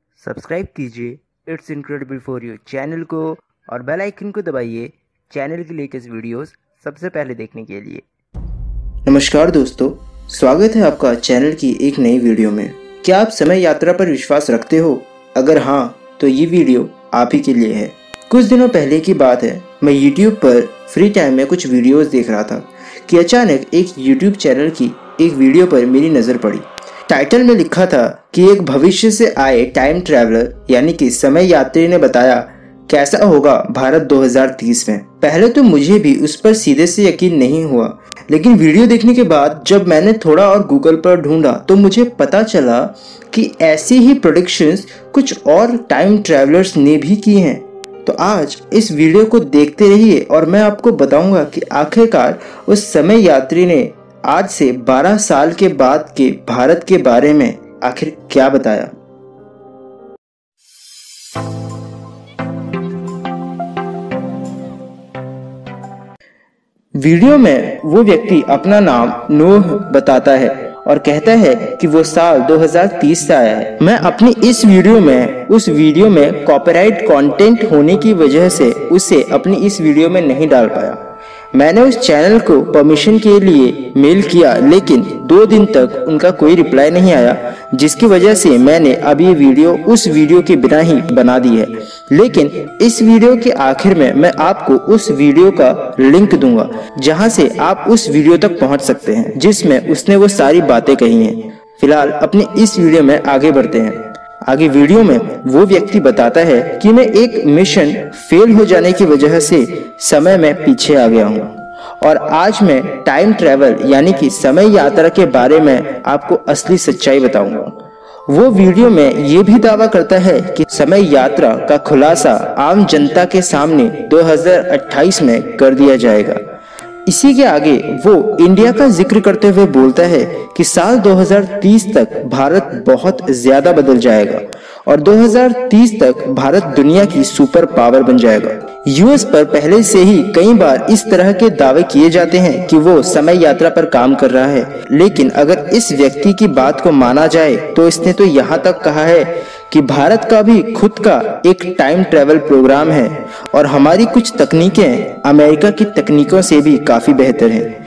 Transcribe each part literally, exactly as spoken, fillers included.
Subscribe कीजिए it's incredible for you channel को और बेल आइकन को दबाइए चैनल की लेटेस्ट वीडियोस सबसे पहले देखने के लिए। नमस्कार दोस्तों, स्वागत है आपका चैनल की एक नई वीडियो में। क्या आप समय यात्रा पर विश्वास रखते हो? अगर हाँ, तो ये वीडियो आप ही के लिए है। कुछ दिनों पहले की बात है, मैं यूट्यूब पर फ्री टाइम में कुछ वीडियोस देख रहा था कि अचानक एक यूट्यूब चैनल की एक वीडियो पर मेरी नज़र पड़ी। टाइटल में लिखा था कि एक भविष्य से आए टाइम ट्रैवलर यानी कि समय यात्री ने बताया कैसा होगा भारत दो हज़ार तीस में। पहले तो मुझे भी उस पर सीधे से यकीन नहीं हुआ, लेकिन वीडियो देखने के बाद जब मैंने थोड़ा और गूगल पर ढूंढा तो मुझे पता चला कि ऐसी ही प्रेडिक्शंस कुछ और टाइम ट्रैवलर्स ने भी की हैं। तो आज इस वीडियो को देखते रहिए और मैं आपको बताऊंगा कि आखिरकार उस समय यात्री ने आज से बारह साल के बाद के भारत के बारे में आखिर क्या बताया। वीडियो में वो व्यक्ति अपना नाम नोह बताता है और कहता है कि वो साल दो हज़ार तीस से आया है। मैं अपनी इस वीडियो में उस वीडियो में कॉपीराइट कंटेंट होने की वजह से उसे अपनी इस वीडियो में नहीं डाल पाया। मैंने उस चैनल को परमिशन के लिए मेल किया, लेकिन दो दिन तक उनका कोई रिप्लाई नहीं आया, जिसकी वजह से मैंने अब ये वीडियो उस वीडियो के बिना ही बना दी है। लेकिन इस वीडियो के आखिर में मैं आपको उस वीडियो का लिंक दूंगा जहां से आप उस वीडियो तक पहुंच सकते हैं जिसमें उसने वो सारी बातें कही हैं। फिलहाल अपनी इस वीडियो में आगे बढ़ते हैं। आगे वीडियो में वो व्यक्ति बताता है कि मैं एक मिशन फेल हो जाने की वजह से समय में पीछे आ गया हूँ और आज मैं टाइम ट्रैवल यानी कि समय यात्रा के बारे में आपको असली सच्चाई बताऊंगा। वो वीडियो में ये भी दावा करता है कि समय यात्रा का खुलासा आम जनता के सामने दो हज़ार अट्ठाईस में कर दिया जाएगा। इसी के आगे वो इंडिया का जिक्र करते हुए बोलता है कि साल दो हज़ार तीस तक भारत बहुत ज्यादा बदल जाएगा और दो हज़ार तीस तक भारत दुनिया की सुपर पावर बन जाएगा। यूएस पर पहले से ही कई बार इस तरह के दावे किए जाते हैं कि वो समय यात्रा पर काम कर रहा है, लेकिन अगर इस व्यक्ति की बात को माना जाए तो इसने तो यहाँ तक कहा है कि भारत का भी खुद का एक टाइम ट्रैवल प्रोग्राम है और हमारी कुछ तकनीकें अमेरिका की तकनीकों से भी काफी बेहतर हैं।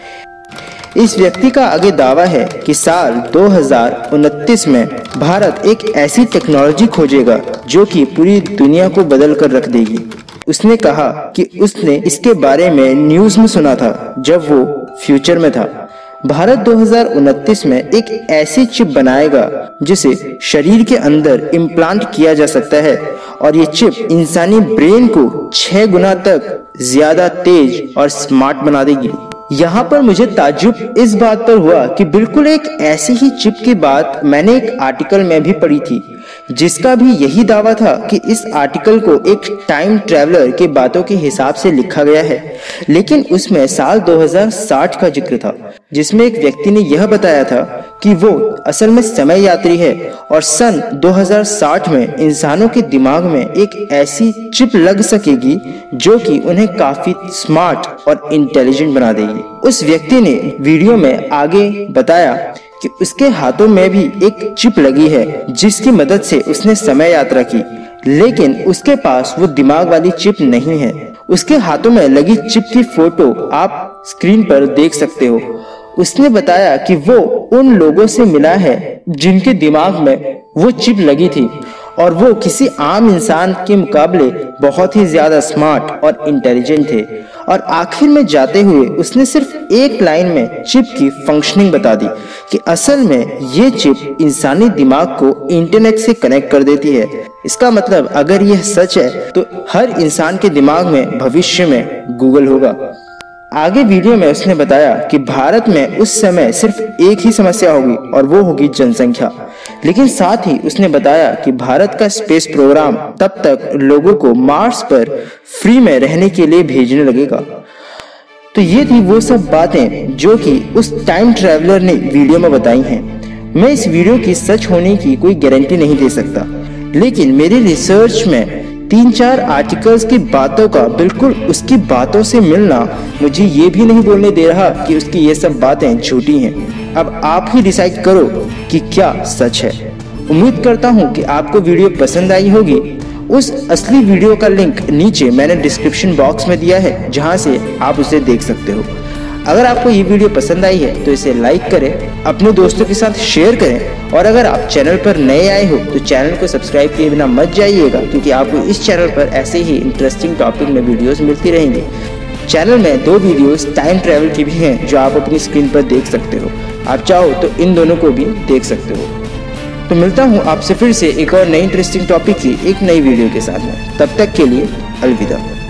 इस व्यक्ति का आगे दावा है कि साल दो हज़ार उनतीस में भारत एक ऐसी टेक्नोलॉजी खोजेगा जो कि पूरी दुनिया को बदल कर रख देगी। उसने कहा कि उसने इसके बारे में न्यूज़ में सुना था जब वो फ्यूचर में था। भारत दो हज़ार उनतीस में एक ऐसी चिप बनाएगा जिसे शरीर के अंदर इम्प्लांट किया जा सकता है और ये चिप इंसानी ब्रेन को छह गुना तक ज्यादा तेज और स्मार्ट बना देगी। यहाँ पर मुझे ताज्जुब इस बात पर हुआ कि बिल्कुल एक ऐसी ही चिप की बात मैंने एक आर्टिकल में भी पढ़ी थी जिसका भी यही दावा था कि इस आर्टिकल को एक टाइम ट्रैवलर के बातों के हिसाब से लिखा गया है, लेकिन उसमें साल दो हज़ार साठ का जिक्र था जिसमें एक व्यक्ति ने यह बताया था कि वो असल में समय यात्री है और सन दो हज़ार साठ में इंसानों के दिमाग में एक ऐसी चिप लग सकेगी जो कि उन्हें काफी स्मार्ट और इंटेलिजेंट बना देगी। उस व्यक्ति ने वीडियो में आगे बताया कि उसके हाथों में भी एक चिप लगी है जिसकी मदद से उसने समय यात्रा की, लेकिन उसके पास वो दिमाग वाली चिप नहीं है। उसके हाथों में लगी चिप की फोटो आप स्क्रीन पर देख सकते हो। उसने बताया कि वो उन लोगों से मिला है जिनके दिमाग में वो चिप लगी थी और वो किसी आम इंसान के मुकाबले बहुत ही ज्यादा स्मार्ट और इंटेलिजेंट थे। और आखिर में जाते हुए उसने सिर्फ एक लाइन में चिप की फंक्शनिंग बता दी कि असल में ये चिप इंसानी दिमाग को इंटरनेट से कनेक्ट कर देती है। इसका मतलब अगर यह सच है तो हर इंसान के दिमाग में भविष्य में गूगल होगा। आगे वीडियो में उसने बताया कि भारत में उस समय सिर्फ एक ही समस्या होगी और वो होगी जनसंख्या, लेकिन साथ ही उसने बताया कि भारत का स्पेस प्रोग्राम तब तक लोगों को मार्स पर फ्री में रहने के लिए भेजने लगेगा। तो ये थी वो सब बातें जो कि उस टाइम ट्रैवलर ने वीडियो में बताई हैं। मैं इस वीडियो की सच होने की कोई गारंटी नहीं दे सकता, लेकिन मेरी रिसर्च में तीन चार आर्टिकल्स की बातों का बिल्कुल उसकी बातों से मिलना मुझे ये भी नहीं बोलने दे रहा कि उसकी ये सब बातें झूठी हैं। अब आप ही डिसाइड करो कि क्या सच है। उम्मीद करता हूँ कि आपको वीडियो पसंद आई होगी। उस असली वीडियो का लिंक नीचे मैंने डिस्क्रिप्शन बॉक्स में दिया है, जहाँ से आप उसे देख सकते हो। अगर आपको ये वीडियो पसंद आई है तो इसे लाइक करें, अपने दोस्तों के साथ शेयर करें, और अगर आप चैनल पर नए आए हो तो चैनल को सब्सक्राइब किए बिना मत जाइएगा, क्योंकि आपको इस चैनल पर ऐसे ही इंटरेस्टिंग टॉपिक में वीडियोस मिलती रहेंगी। चैनल में दो वीडियोस टाइम ट्रैवल की भी हैं जो आप अपनी स्क्रीन पर देख सकते हो। आप चाहो तो इन दोनों को भी देख सकते हो। तो मिलता हूँ आपसे फिर से एक और नई इंटरेस्टिंग टॉपिक की एक नई वीडियो के साथ में। तब तक के लिए अलविदा।